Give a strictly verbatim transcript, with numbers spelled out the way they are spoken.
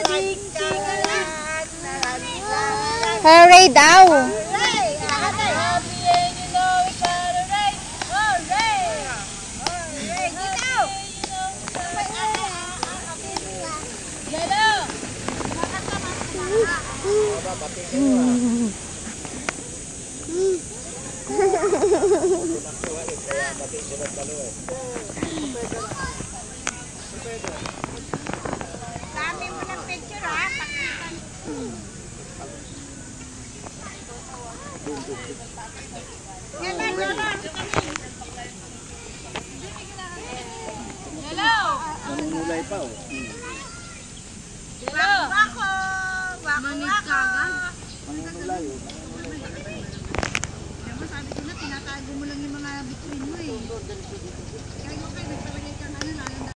Hooray daw. Dami mo ng picture ha. Hello, hello. Nangunulay pa oh. Hello. Wako, wako, wako. Nangunulay oh. Sabi ko na, tinatago mo lang yung mga bituin mo eh. Kaya mo kayo, nagpalagay kang ano,